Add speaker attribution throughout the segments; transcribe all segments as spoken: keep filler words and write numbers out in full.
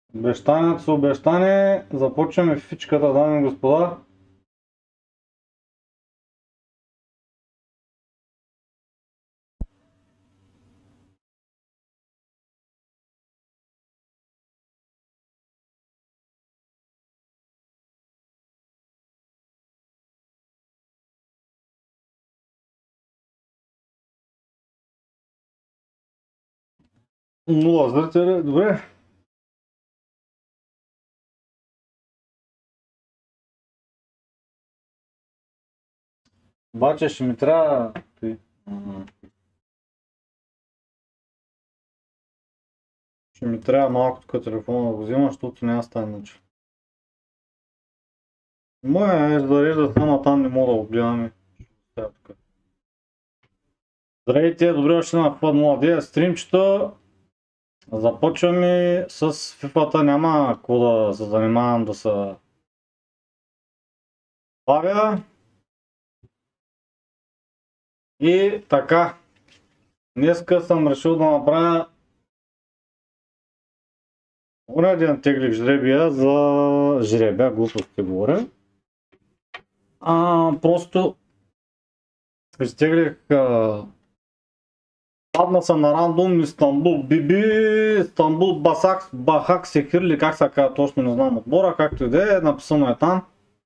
Speaker 1: Обещанието с обещание. Започваме фичката, дами и господа. Нула зрители, добре. Обаче ще ми трябва... Ще ми трябва малко тук телефона да го взема, защото няма стане иначе. Моя е зарежда само там, не мога да го гледаме. Здравейте, добре дошли на FIFA нула девет стримчето. Започваме с FIFA-та, няма какво да се занимавам да се бавя. И така, днеска съм решил да направя уреден теглих жребия за жребия, глупости говоря. А, просто изтеглих, а... падна съм на рандом Истанбул Биби, Истанбул Басак, Бахак Секир или как се казва, точно не знам отбора, както и да е, написано е там.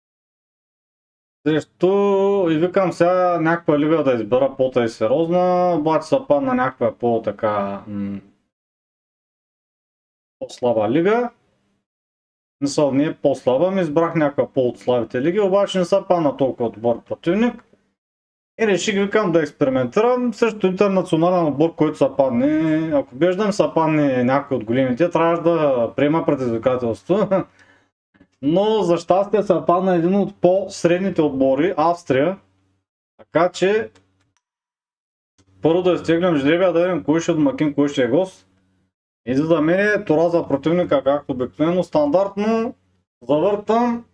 Speaker 1: Срещу и викам сега някаква лига да избера по-та и сериозна, обаче се падна някаква по-така по-слаба лига. Мисъл, не е по-слаба, ми избрах някаква по-от слабите лиги, обаче не са падна толкова добър противник. И реших, викам, да експериментирам срещу интернационален отбор, който са падне. Ако беше да ми са падне някой от големите, трябваше да приема предизвикателство. Но за щастие са падна един от по-средните отбори, Австрия. Така че първо да изтеглям жребия, да видим кой ще е домакин, кой ще е гост. И за да мен тора за противника, както обикновено, стандартно завъртам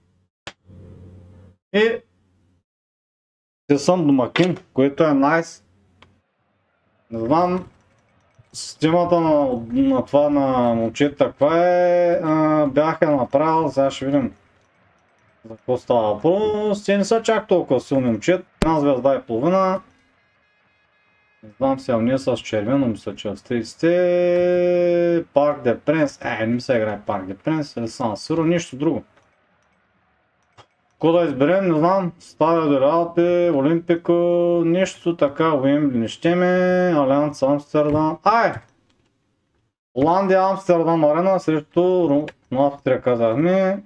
Speaker 1: и ще съм домакин, което е найс. Не знам системата на, на това на момчета каква е, а, бях я направил, сега ще видим за какво става въпрос. Те не са чак толкова силни момчета, една звезда и половина. Не знам сега, ние с червено мисля, че австрийците. Парк де Пренс, е, не ми се играе Парк де Пренс, или Сан Сиро, нищо друго. Какво да изберем, не знам, Стадио де Алпи, Олимпико, нещо така, Уембли не щеме, Алианс Амстердам, ай! Холандия Амстердам арена срещу Австрия казахме.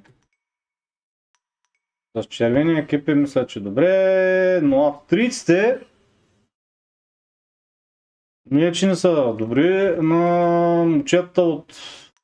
Speaker 1: С червени екипи мисля, че добре, но австрийците не е, че не са добри, но момчета от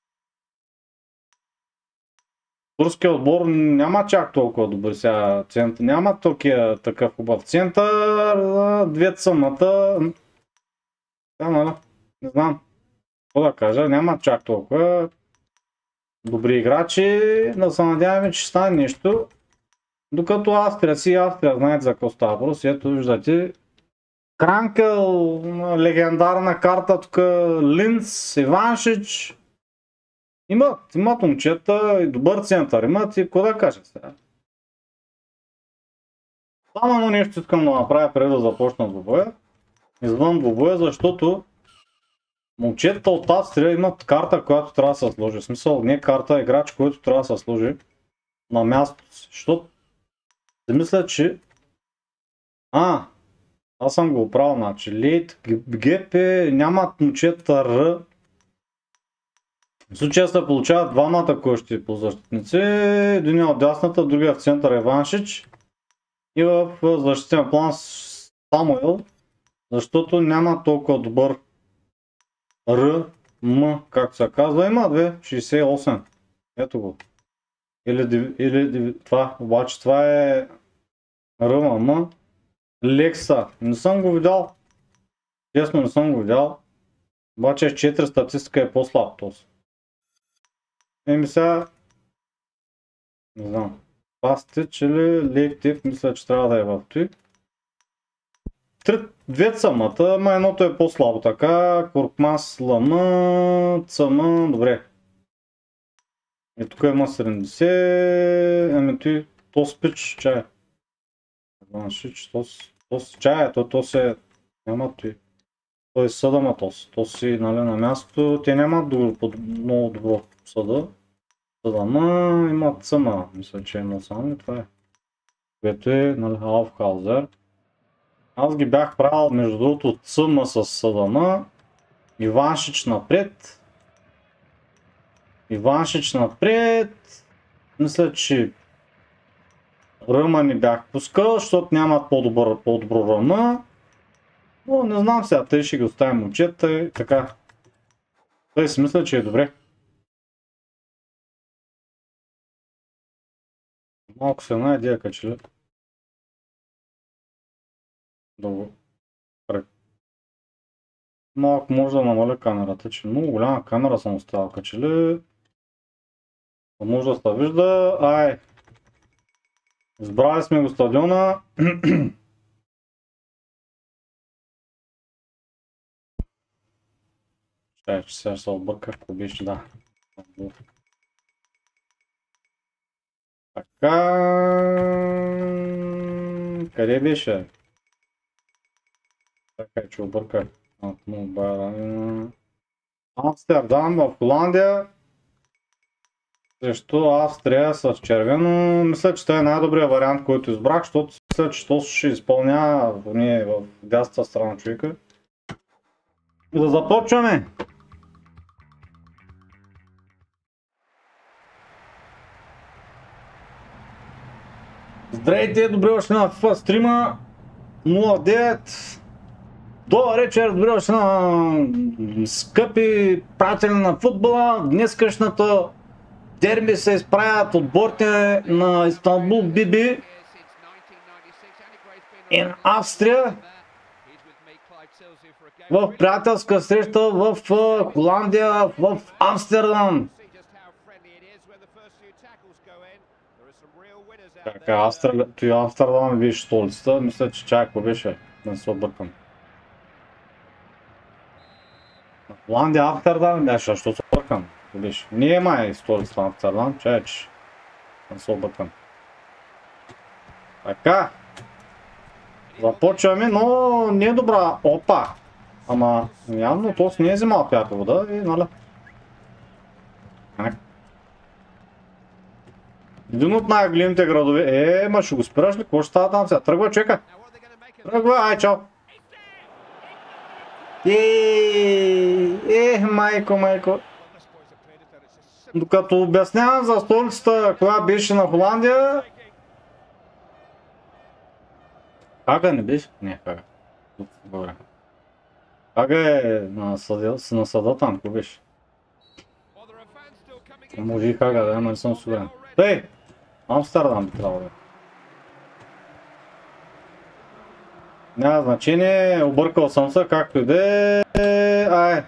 Speaker 1: турския отбор няма чак толкова добър сега център, няма толкова такъв хубав център, две цъмната, да, не знам какво да кажа, няма чак толкова добри играчи, да се надяваме, че ще стане нещо, докато Австрия си Австрия знаете за какво става въпрос, ето виждате Кранкъл, легендарна карта тук, Линц, Иваншич. Имат, имат момчета и добър център, имат и какво да кажа сега. Само едно нещо искам да направя преди да започна двубоя. Извън двубоя, защото момчета от Австрия имат карта, която трябва да се сложи. В смисъл, не карта, играч, който трябва да се сложи на мястото си. Защото си мисля, че... А, аз съм го оправил, значи Лейт, ГП, нямат момчета Р. В случая се получават двамата кощи по защитници, един от дясната, другия в центъра Иваншич и в защитен план Самуел, защото няма толкова добър Р, М, както се казва, има две, шейсет и осем, ето го, или, или това, обаче това е Р, М, Лекса, не съм го видял, честно не съм го видял, обаче с четири статистика е по-слаб този. Еми сега, не знам, Пастич или Лейптив, мисля, че трябва да е в той. Две цъмата, ама едното е по-слабо така, Коркмас, Лама, Цъма, добре. И тук има седемдесет, ами ти, то спич, чай. Ваншич, то си чай, то, то се, няма той. Той съда ма тос, то си, нали, на място, те нямат добро, много добро съда. Съда, ма имат цъма, мисля, че има само и това е. Което е, нали, Алфхаузер. Аз ги бях правил, между другото, цъма с съдана. Иваншич напред. Иваншич напред. Мисля, че Ръма не бях пускал, защото нямат по-добро, по-добро Ръма. Но не знам сега, тъй ще ги оставим момчета и така. Тъй си мисля, че е добре. Малко се една идея качели. Долу. Малко може да намаля камерата, че много голяма камера съм оставил качели. Може да се вижда. Ай! Избрали сме го стадиона. Чай, че сега ще се обърках, ако беше, да. Така... Къде беше? Така, че обърках. Амстердам в Холандия. Срещу Австрия с червено. Мисля, че това е най-добрият вариант, който избрах, защото мисля, че то ще изпълнява в дясната страна човека. И да започваме! Здравейте, добре дошли на FIFA стрима нула девет. Добър вечер, добре дошли на скъпи приятели на футбола. Днескашната дерби се изправят отборите на Истанбул Би Би и Австрия в приятелска среща в Холандия, в Амстердам. Така, Амстердам беше столицата, мисля, че чай ако беше, да не се объркам. На Холандия Амстердам беше, защо се объркам? Беше. Не е май столицата на Амстердам, чай, че да не се объркам. Така. Започваме, но не е добра. Опа! Ама явно то не е взимал пята вода и нали. Един от най-големите градове. Е, ма ще го спираш ли? Какво ще става там сега? Тръгва човека! Тръгва, ай чао! Еее, е, майко, майко! Докато обяснявам за столицата, коя беше на Холандия... Хага не беше? Не, Хага. Добре. Хага е на съда, на съда там, какво беше? Може и Хага да е, но не съм сигурен. Тъй! Амстердам би трябвало да е. Няма значение, объркал съм се, както и да е. Ай!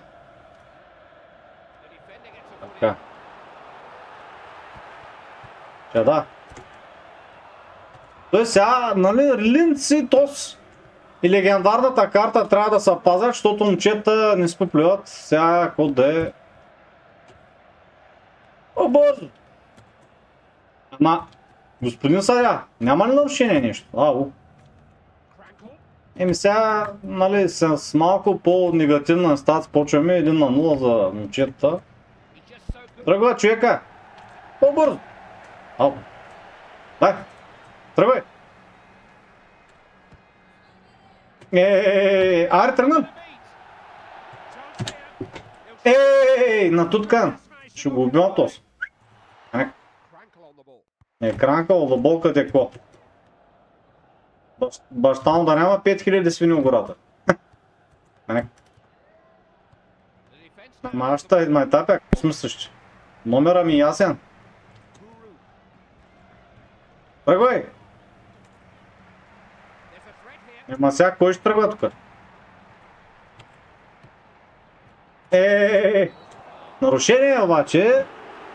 Speaker 1: Така. Че да. Той сега, нали, Линц и Тос и легендарната карта трябва да се пазят, защото момчета не споплюват. Сега, какво да е. О, бързо! Ама, господин съдия, няма ли нарушение нещо? Ау. Еми сега, нали, с малко по-негативна стат почваме един на нула за момчетата. Тръгва човека! По-бързо! Ау! Дай! Тръгвай! Ей, аре тръгнем! Ей, на туткан! Ще го убивам този. Е, кранкал да болка текло. Баща му да няма пет хиляди свини в гората. Ама аз ще ма етапя, какво смислиш? Номера ми ясен. Тръгвай! Ема сега кой ще тръгва тук? Еее! Нарушение обаче.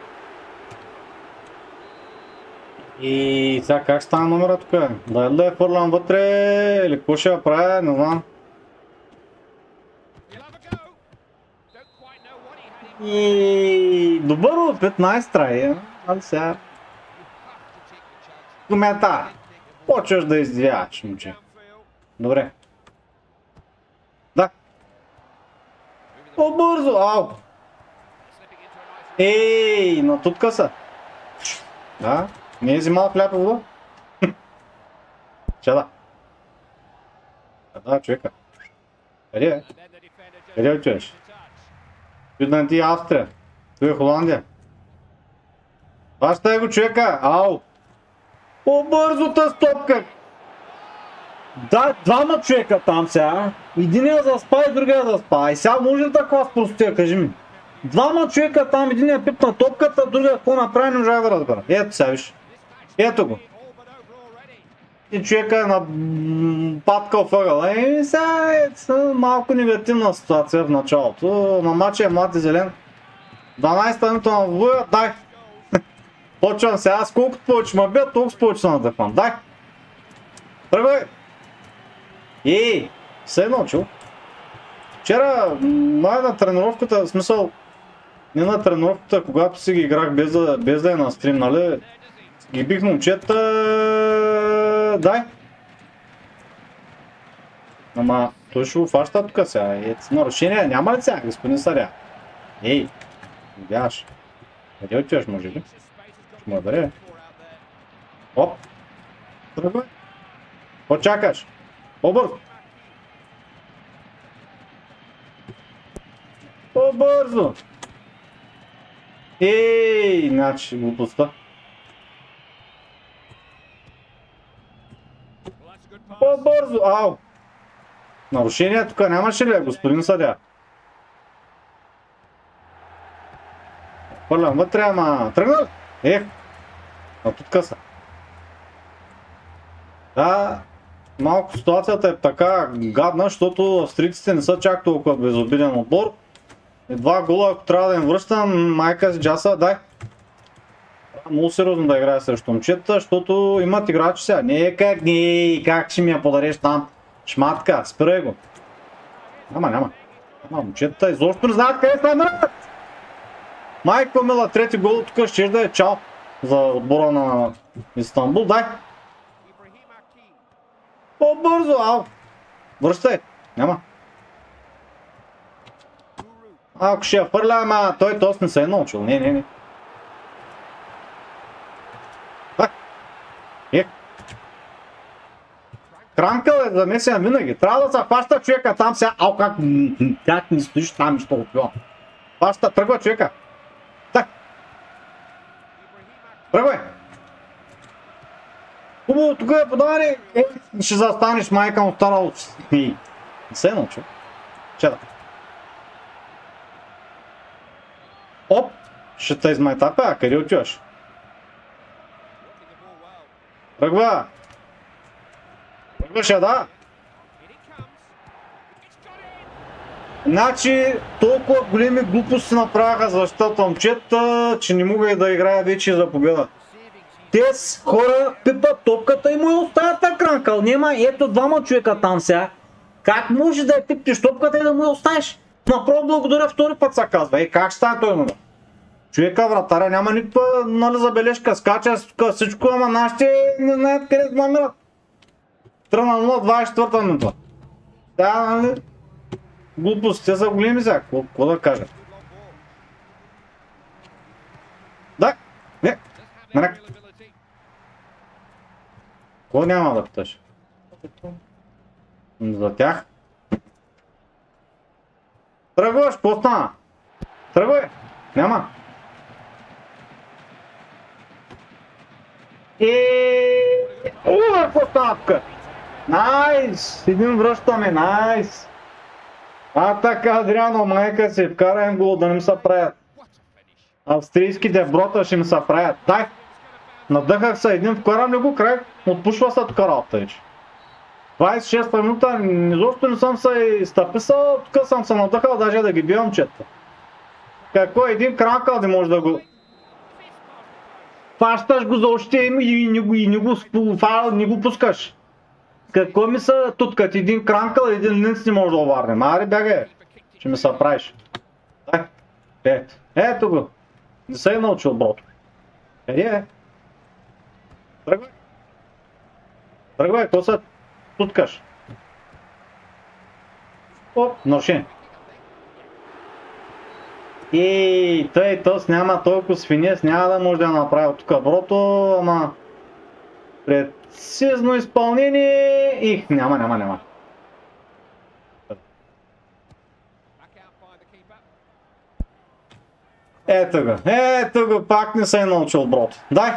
Speaker 1: И сега как стана номера тук? Дай да я хвърлям вътре или какво ще я правя, не знам. И добър опит, найс трай. А сега... Коментар. Почваш да издивяваш, момче. Добре. Да. По-бързо, ау. Ей, натутка са. Да, не е взимал хляб и вода. Че да. Да, човека. Къде е? Къде отиваш? Видно ти е Австрия. Той е Холандия. Баща е го човека, ау. По-бързота стопка. Да, двама човека там сега. Единия заспа и другия заспа. И сега може ли такова спростия, кажи ми? Двама човека там, единия пипна топката, другия какво направи, не можах да разбера. Ето сега виж. Ето го. И човека е на паткал въгъл. Еми сега е малко негативна ситуация в началото. На матча е млад и зелен. дванайсета минута на вуя, дай. Почвам сега, с колкото повече ме бия, толкова повече надъхвам. Дай. Тръгвай. Ей, се е научил. Вчера, май на тренировката, в смисъл, не на тренировката, когато си ги играх без да, без да е на стрим, нали? Ги бих момчета... Дай. Ама, той ще го фаща тук сега. Е, нарушение няма ли сега, господин Саря? Ей, видяш. Къде отиваш, може ли? Ще му даре. Оп. Тръгвай. Какво чакаш? По-бързо. По-бързо. Ей, значи глупостта. По-бързо, ау. Нарушение тук нямаше ли, господин съдия? Хвърлям вътре, ама тръгнал? Ех, а тут къса. Да, малко ситуацията е така гадна, защото австрийците не са чак толкова безобиден отбор. И два гола, ако трябва да им връщам, майка си джаса, дай. Много сериозно да играе срещу момчета, защото имат играчи сега. Не как, не, как ще ми я подареш там? Шматка, спирай го. Няма, няма. Няма, момчета изобщо не знаят къде се намират. Майко мила, трети гол тук ще да е чао за отбора на Истанбул. Дай. По-бързо, ау. Връщай. Няма. Ако ще я фърля, ама той тост не се е научил. Не, не, не. Е. Кранкъл е замесен винаги. Трябва да се хваща човека там сега. Ау, как, как не стоиш там и ще отпива. Хваща, тръгва човека. Так. Тръгвай. Хубаво, тук е подаване. Е, ще застанеш майка му старал. Не се е научил. Чеда. Оп, ще те измайтапя, а къде отиваш? Тръгва! Тръгваше, да! Значи, толкова големи глупости направяха защитата момчета, че не мога и да играя вече за победа. Те хора пипат топката и му я оставят на Кранкъл. Нема, ето двама човека там сега. Как може да я пипнеш топката и да му я оставиш? Направо благодаря, втори път се казва. Е, как ще стане той номер? Човека вратаря няма никаква, нали, забележка, скача всичко, ама нашите не знаят къде се намират. Тръгна нула двадесет и четвърта минута. Да, нали? Глупостите са големи сега, какво да кажа? Да, не, нарек. Какво няма да питаш? За тях? Тръгваш, какво стана? Тръгвай, няма. И... Ууу, какво стана тук? Найс! Един връщаме, найс! А така, Адриано, майка си, вкараем гол да не ми се правят. Австрийски деброта ще ми се правят. Дай! Надъхах се един, вкарам ли го край, отпушва се тук работа вече. двадесет и шеста минута, изобщо не съм се изтъписал, тук съм се надъхал даже да ги бивам чета. Какво един Кранкъл не може да го... Фащаш го за още и не го, и не го, не го пускаш. Какво ми са туткат? Един Кранкъл, един Линц не може да оварнем. Аре бягай, ще ми се правиш. Дай, ето, ето го. Не се е научил брото. Къде е? Тръгвай! Тръгвай, какво се туткаш? О, нарушение. И тъй, тъс няма толкова свинес, няма да може да направи тук брото, ама прецизно изпълнение и няма, няма, няма. Ето го, ето го, пак не се е научил брото. Дай!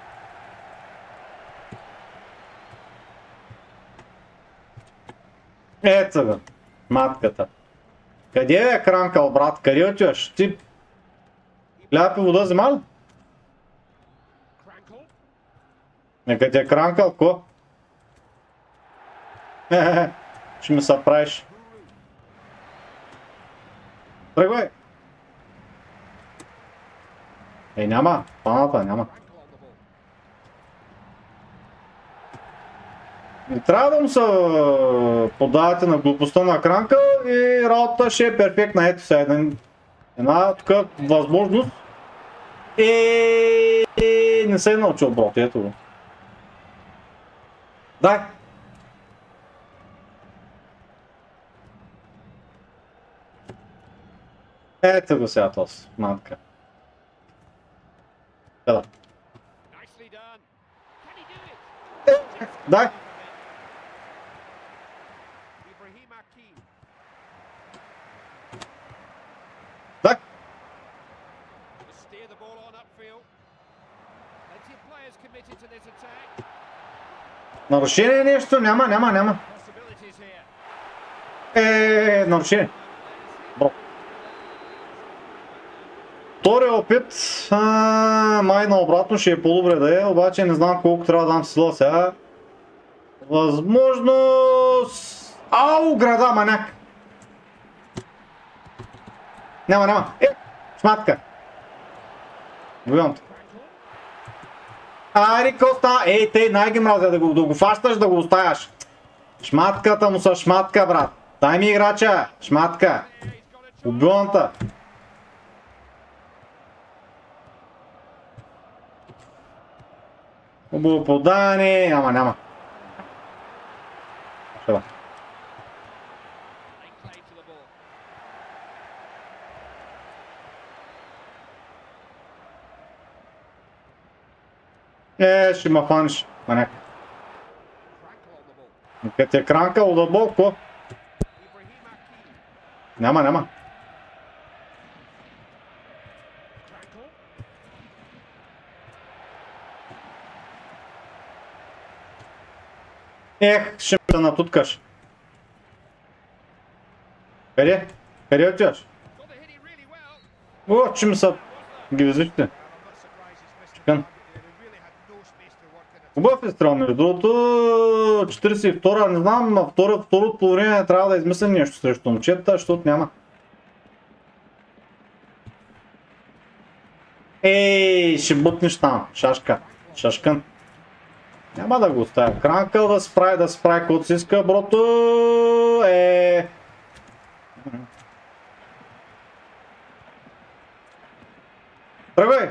Speaker 1: Ето го, матката. Къде е кранкал, брат? Къде отиваш? Ти хляб и вода взема ли? Нека ти е кранкал, ко? Хе-хе-хе, ще ми се правиш. Тръгвай! Ей, няма, паната няма. Не трябва да му се подавате на глупостта на кранка и работата ще е перфектна. Ето сега една, една тук възможност и не се е научил брод, ето го. Дай! Ето го сега този, матка. Еда. Дай! Дай! Нарушение нещо? Няма, няма, няма. Е, нарушение. Бро. Втория опит, а, май наобратно ще е по-добре да е, обаче не знам колко трябва да дам сила сега. Възможно... Ау, града, маняк! Няма, няма. Е, шматка. Виждам те. Ари, Коста, ей, те най-ги мразя да го, да го фащаш, да го оставяш. Шматката му са шматка, брат. Дай ми играча, шматка. Убивам те. Хубаво подаване, ама няма. Шеба. Е, ще ма фаниш, маняк. Къде ти е кранкал да болко? Няма, няма. Ех, ще ме натуткаш. Къде? Къде отиваш? О, че ми са гивизичите. Чекан. Хубав е стрел, между другото, четиридесет и втора, не знам, на второто второ по време трябва да измислим нещо срещу момчета, защото няма. Ей, ще бутнеш там, шашка, шашкан. Няма да го оставя. Кранкъл да справи, да справи каквото си иска, брото. Е. Тръгвай!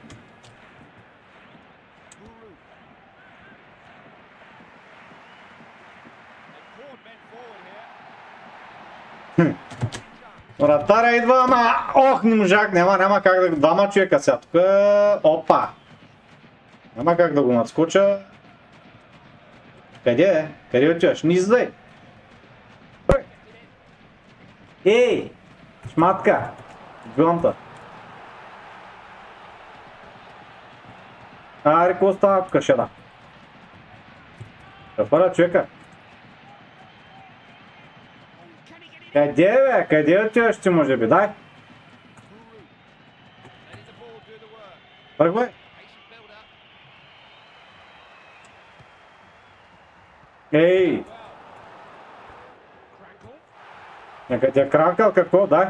Speaker 1: Вратаря идва, ама ох, не можах, няма, няма как да... Двама човека сега тук. Опа! Няма как да го надскоча. Къде е? Къде отиваш? Не издай! Ей! Шматка! Гънта! Аре, какво става тук, шеда? Къпара човека! Къде бе? Къде отиваш ти, може би? Дай! Тръгвай! Ей! Нека ти е кранкал, какво? Дай!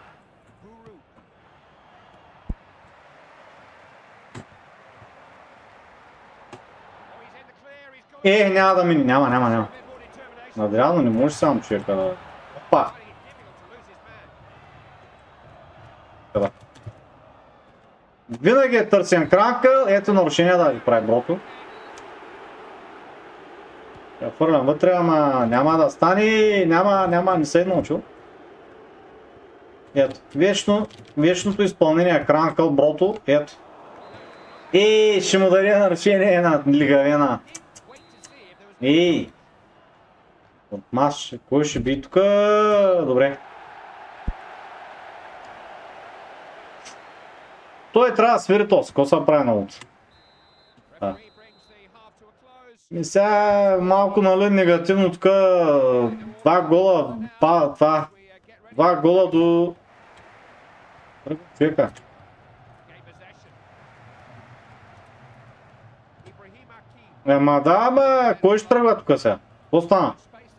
Speaker 1: Е, няма да мини, няма, няма, няма. Надреално не можеш само човека да... Опа! Къда? Винаги е търсен Кранкъл, ето нарушение да ви прави брото. Я фърлям вътре, ама няма да стане, няма, няма, не се е научил. Ето, вечно, вечното изпълнение Кранкъл, брото, ето. Ей, ще му даде нарушение на лигавена. Ей! От маш, кой ще би тук? Добре. Той трябва да свири този, какво се прави на улица? Да. И сега малко нали негативно тук, два гола, па, това, два гола до... Човека. Ема да, бе, кой ще тръгва тук сега? Какво стана?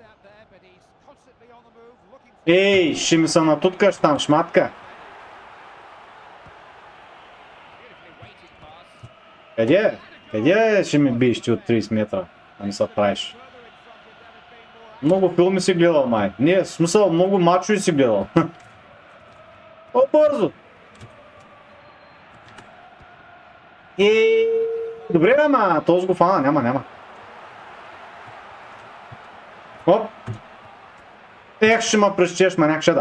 Speaker 1: Ей, ще ми се натуткаш там, шматка. Къде? Къде ще ми биеш ти от трийсет метра? А не се правиш. Много филми си гледал, май. Не, в смисъл, много мачове си гледал. По-бързо! И... Добре, ама този го фана, няма, няма. Оп! Ех, ще ма пресчеш, маняк, ще да.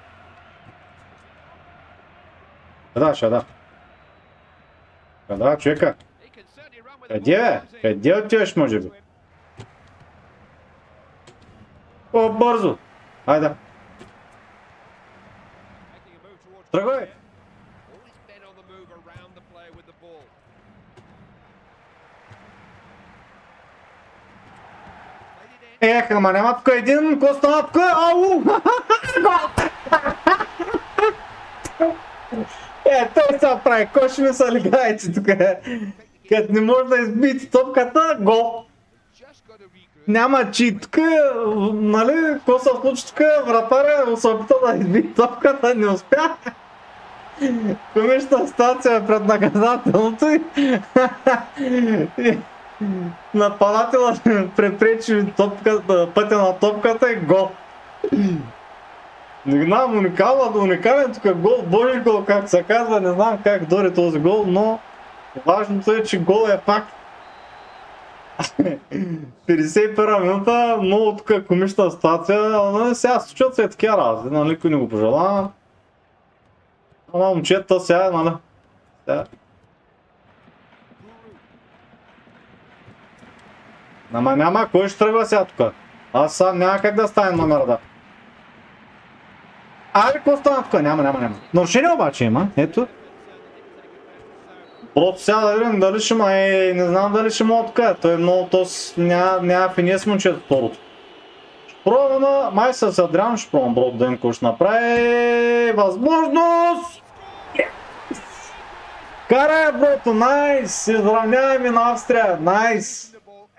Speaker 1: Ще да, ще да. Ще да, човека. Къде бе? Къде отиваш, може би? По-бързо! Хайде! Тръгвай! Ех, ама няма тук един, какво става тук? Ау! Е, той се прави, кой ще ми се лигайте тук? Като не може да избити топката, гол! Няма чит тук, нали, какво се случи тук? Вратаря се опита да избие топката, не успя. Комична ситуация пред наказателното и нападателът препречи пътя на топката и гол. Не знам, уникален, уникален тук гол, божи гол, как се казва, не знам как дори този гол, но важното е, че гол е факт. петдесет и първа минута, много тук комична ситуация, но сега случват се такива разли, нали, никой не го пожела. Ама момчета сега, нали, сега. Ама няма, кой ще тръгва сега тук? Аз сам няма как да стане номер да. Айде, какво стана тук? Няма, няма, няма. Нарушение обаче има, ето. Просто сега да видим дали ще ма, е, не знам дали ще мога тук. Той е много, тос, няма, няма финес момчето второто. Ще пробвам на, май с Адриан ще пробвам брод да им какво ще направи. Възможност! Карай, брото, найс! Изравняваме на Австрия, найс!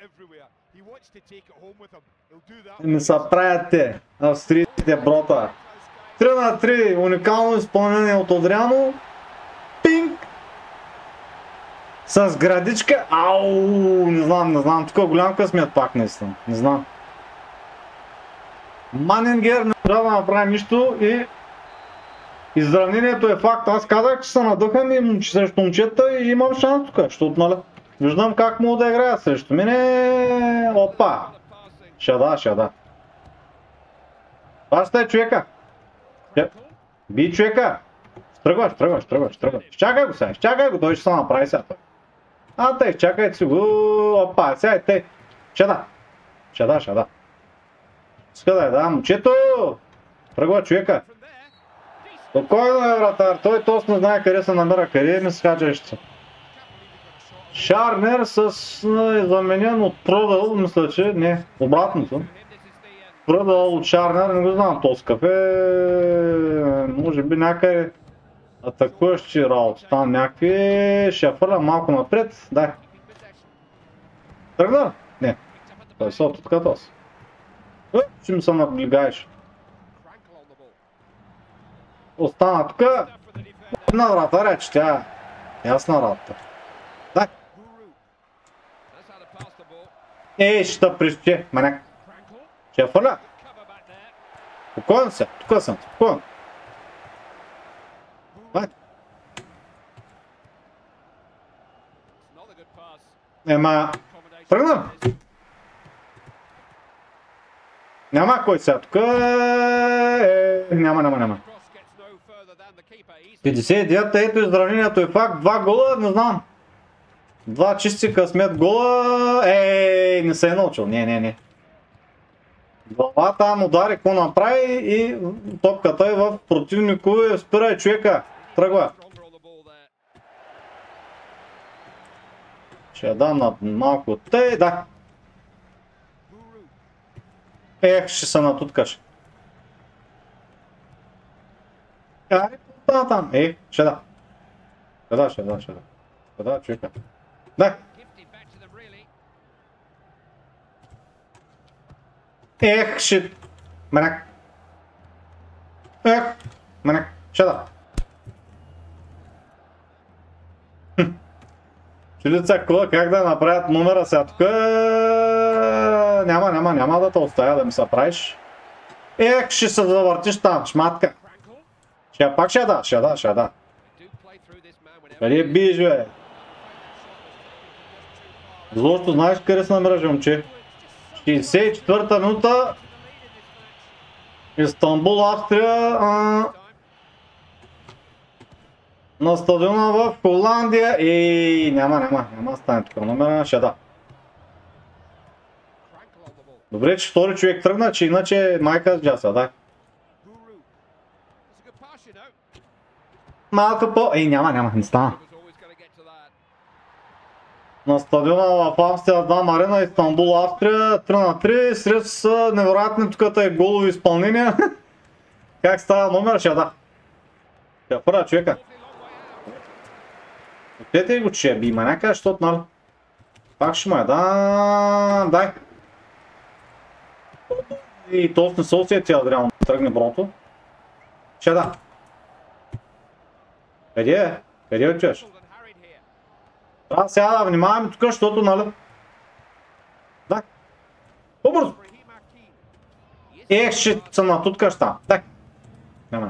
Speaker 1: Не са правят те, австрийските брота. три на три, уникално изпълнение от Адриано. Пинг! С градичка, ау, не знам, не знам, тук голям късмет пак наистина, не знам. Манингер не трябва да направи нищо и изравнението е факт. Аз казах, че се надъхам и срещу момчета и имам шанс тук, защото нали, виждам как мога да играят срещу мене. Опа! Шада, шада. Това ще е човека. Би човека. Тръгваш, тръгваш, тръгваш, тръгваш. Изчакай го сега, изчакай го, той ще се направи сега. А, тъй, чакайте си го. Опа, сега е те. Шада. Шада, шада. Иска да е, да, момчето. Тръгва човека. Спокойно е, вратар. Той точно знае къде се намира, къде ми скачащи. Шарнер с заменен от Продъл, мисля, че не, обратното. Продъл от Шарнер, не го знам този кафе. Може би някъде атакуващи работи, там някакви. Ще я фърля малко напред, дай. Тръгна? Не. Той се оттука този. Ще ми се наблигаеш. Остана тук. Една вратаря, че тя е ясна работа. Дай. Ей, ще те прищи, маняк. Ще я фърля. Спокойно се, тук съм, спокойно. Дай. Ема, тръгна. Няма кой сега тук. Е, няма, няма, няма. петдесет и девет, ето изравнението е факт. Два гола, не знам. Два чисти късмет гола. Ей, не се е научил. Не, не, не. Глава там удари, какво направи и топката е в противнико. Спирай човека. Тръгва. Ще я дам на малко тъй, да. Ех, ще се натуткаш. Аре, да, там. Ех, ще да. Ще да, ще да, ще да. Ще да, човека. Да. Ех, ще... Менак. Ех, менак. Ще да. Чулица, как да направят номера сега тук? Няма, няма, няма да те оставя да ми се правиш. Ех, ще се завъртиш там, шматка. Ще пак ще да, ще да, ще да. Къде биеш, бе? Злощо, знаеш къде се намираш, момче? шейсет и четвърта минута. Истанбул, Австрия. А... На стадиона в Холандия. И няма, няма, няма да стане тук. Номера ще да. Добре, че втори човек тръгна, че иначе майка с джаса, да. Малко по... Ей, няма, няма, не стана. На стадиона в Амстердам арена, Истанбул, Австрия, три на три, сред с невероятни тук е голови изпълнения. Как става номер, ще да. Ще първа човека. Отдете го, че би има някъде, защото, нали? Пак ще ме е, да, дай. И то не се усети, Адриан, тръгне брото. Ще да. Къде е? Къде отиваш? Трябва сега да внимаваме тук, защото, нали? Да. По-бързо. Ех, ще се натуткаш там. Да. Няма.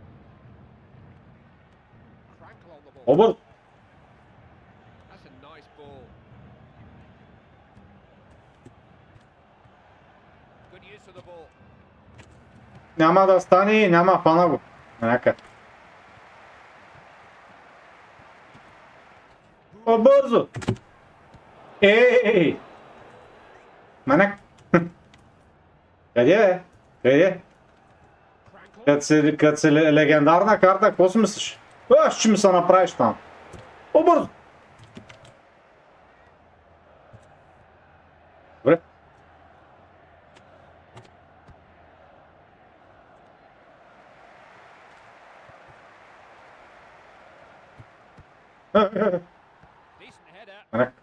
Speaker 1: По-бързо. Няма да стане и няма хвана го. Някъде. По-бързо! Ей, ей, ей! Манек! Къде е? Къде е? Като си, като си легендарна карта, какво си мислиш? А, ще ми се направиш там. По-бързо! Добре. Манек.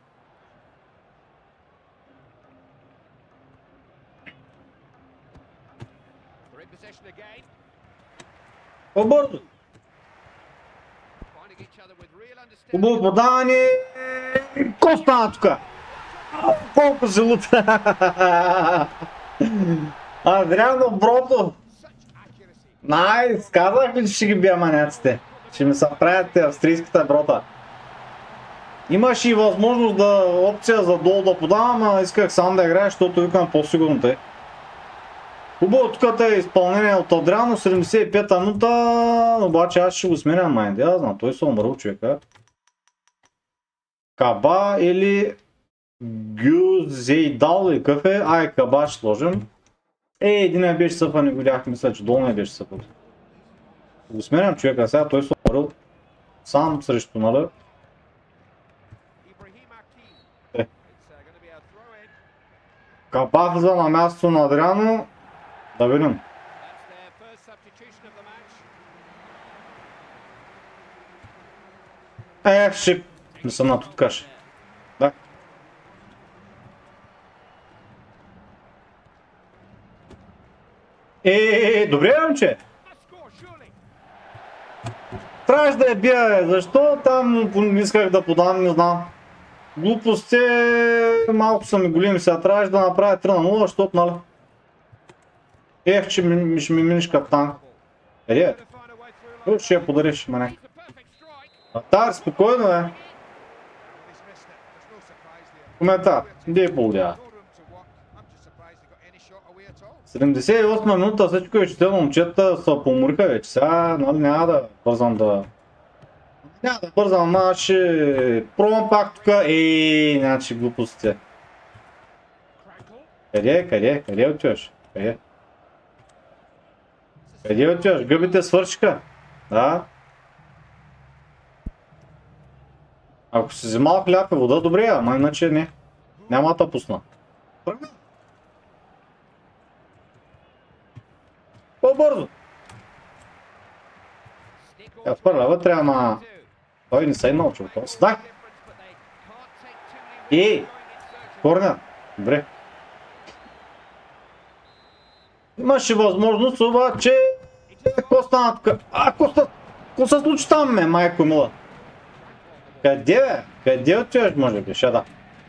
Speaker 1: По-бързо! Хубаво подаване! Ко стана тука? Колко се лута! Адриано брото! Найс! Казах ли, че ще ги бия маняците? Ще ми се правят австрийската брота. Имаш и възможност да опция за долу да подавам, а исках сам да играя, защото викам по-сигурно те. Хубаво, тук е изпълнение от Адриано, седемдесет и пета минута, обаче аз ще го сменям май, да знам, той се умръл човека. Каба или Гюзейдал или какъв е? Ай, Каба ще сложим. Е, един я беше съпа, не видях, мисля, че долу не беше съпа. Го сменям човека, сега той се умръл сам срещу, нали? Е. Каба влиза на мястото на Адриано. Да видим. Е, ще ми се натуткаш. Да. Е, е, е, добре, момче. Трябваше да я бия, защо там исках да подам, не знам. Глупости, малко са ми големи сега, трябваше да направя три на нула, защото, нали? Ех, че ми, ще ми минеш каптан. Еде, ще я подариш, мане. Атар, спокойно е. Коментар. Де полудя? седемдесет и осма минута, всичко е четено, момчета са помориха вече. Сега нали, няма да бързам да... Няма да бързам, ама ще пробвам пак тук. Ей, значи глупостите. Къде, къде, къде отиваш? Къде? Къде отиваш? Гъбите свършиха. Да. Ако си взимал хляб и вода, добре, ама иначе не. Няма да пусна. По-бързо! Я хвърля вътре, ама... Той не се е научил. Дай! Ей! Корнер! Добре. Имаше възможност, обаче... Какво стана тук? А, какво се случи там, ме, майко мила? Къде, бе? Къде отиваш, може би? Ще да.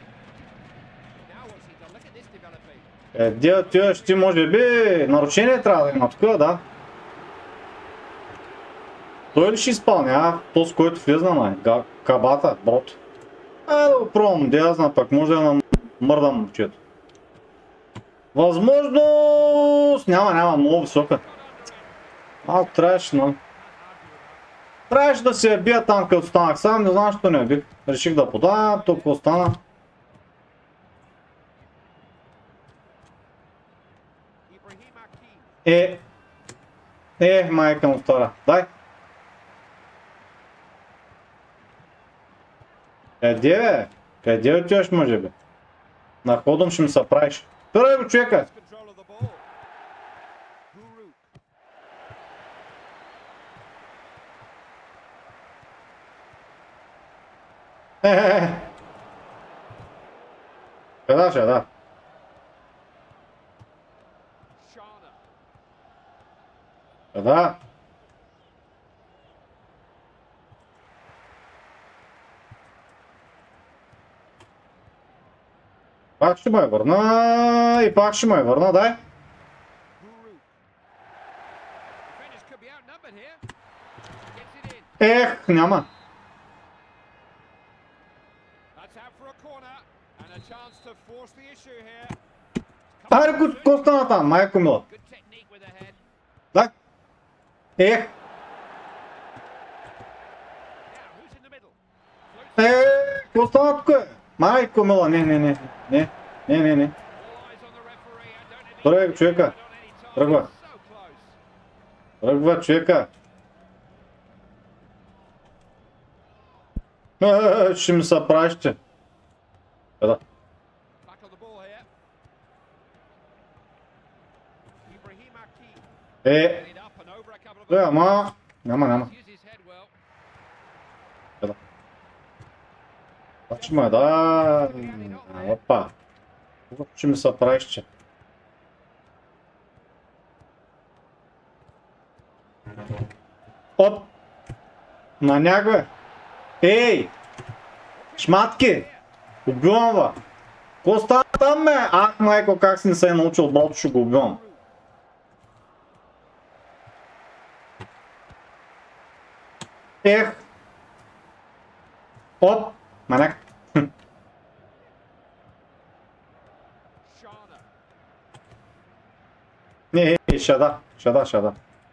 Speaker 1: Къде отиваш ти, може би? Нарушение трябва да има тук, да. Той ли ще изпълня? Този, който влезна, май. Кабата, брод. Айде да го пробвам, де аз знам, пък може да намърдам момчето. Възможност! Няма, няма, много висока. Малко трябваше, но... Трябваше да се я бия там, като станах сам, не знам, защо не я бих. Реших да подавам, толкова остана. Е, е, майка му стара, дай. Къде, бе? Къде отиваш, може би? На ходом ще ми се правиш. Първай го, човека! Хе-хе-хе! Къда ще, да. Къда? Пак ще ме върна и пак ще ме върна, дай. Ех, няма. Аре, какво стана там, майко мила? Дай. Ех. Ех, какво стана тук? Майко мила, не, не, не, не, не, не, не. Тръгва, човека. Тръгва. Тръгва, човека. Е, ще ми се праща. Къда? Е, е, ама, няма, няма. Къда? Значи ме да... Опа. Когато ще ми се праща. Оп! На някой! Ей! Шматки! Убивам ва! Ко става там, бе? Ах, майко, как си не се е научил брото, ще го убивам. Ех! Оп! Маняк! Не, е, ще да, ще да, ще да.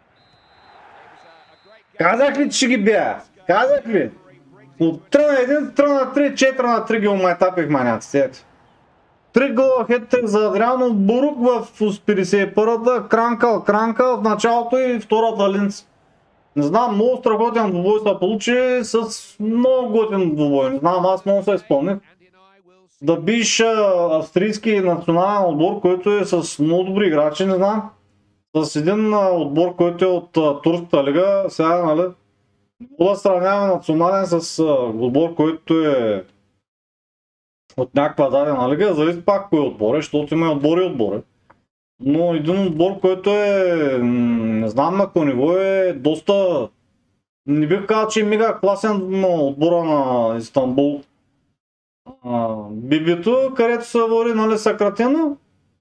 Speaker 1: Казах ли, че ще ги бия? Казах ли? От три на един, три на три, четири на три ги умайтапих маняците, ето. Три гола хет-трик за Адриано, Бурук в петдесет и първата, Кранкъл, Кранкъл в началото и втората линц. Не знам, много страхотен двубой се получи с много готин двубой. Не знам, аз много се изпълних. Да биш австрийски национален отбор, който е с много добри играчи, не знам. С един отбор, който е от турската лига, сега, нали, да сравняваме национален с отбор, който е от някаква дадена лига, зависи пак кой отбор е, защото има и отбори и отбори. Но един отбор, който е, не знам на какво ниво, е доста, не бих казал, че е мега класен отбора на Истанбул. Бибито, където се води, нали, съкратено.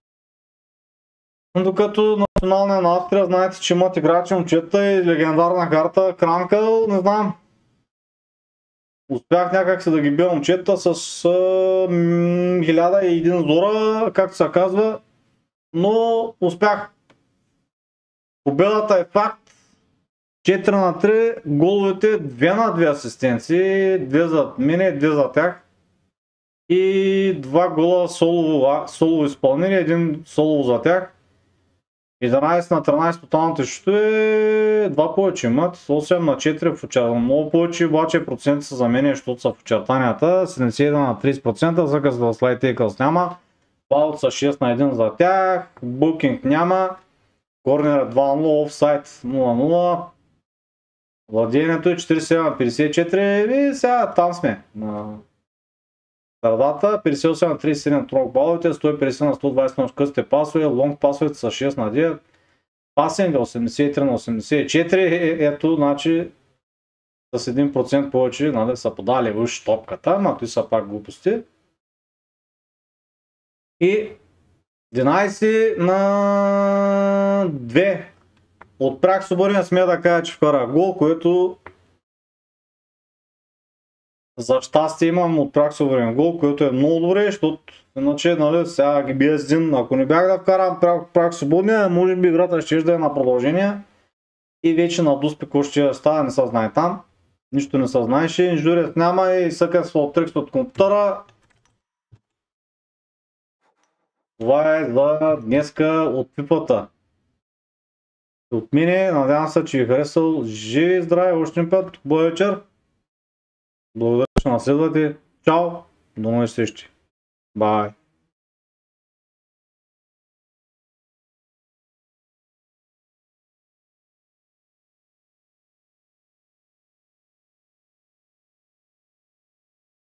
Speaker 1: Докато националния на Австрия, знаете, че имат играчи, момчета и легендарна карта, Кранкъл, не знам. Успях някак се да ги бия момчета с хиляда и един зора, както се казва, но успях. Победата е факт. четири на три, головете две на две асистенции, две за мене, две за тях. И два гола солово, солово изпълнение, един солово за тях. единайсет на тринайсет тоталните шутове, два повече имат, осем на четири в очертанията. Много повече обаче проценти са за мен, защото са в очертанията, седемдесет и едно на трийсет процента, закъс да слайд тейкълс няма, паут са шест на един за тях, букинг няма, корнер два на нула, офсайд нула на нула, владението е четирийсет и седем на петдесет и четири и сега там сме. На средата, петдесет и осем на трийсет и седем трок баловете, сто и петдесет на сто двайсет на късите пасове, лонг пасовете са шест на девет, пасинга осемдесет и три на осемдесет и четири, ето, значи с един процент повече, нали, са подали уж топката, но той са пак глупости. И единайсет на две. От прак Соборин смея да кажа, че вкара гол, което за щастие имам от прак Соборин гол, което е много добре, защото иначе, нали, сега ги бия с един. Ако не бях да вкарам прак, прак Соборин, може би играта ще да е на продължение. И вече на Дуспи какво ще става, не се знае там. Нищо не се знаеше, инжурец няма и съка с трикс от компютъра. Това е за днеска от пипата. От мене, надявам се, че ви е харесал. Живи и здрави, още един път, хубава вечер. Благодаря, че наследвате. Чао, до нови срещи. Бай.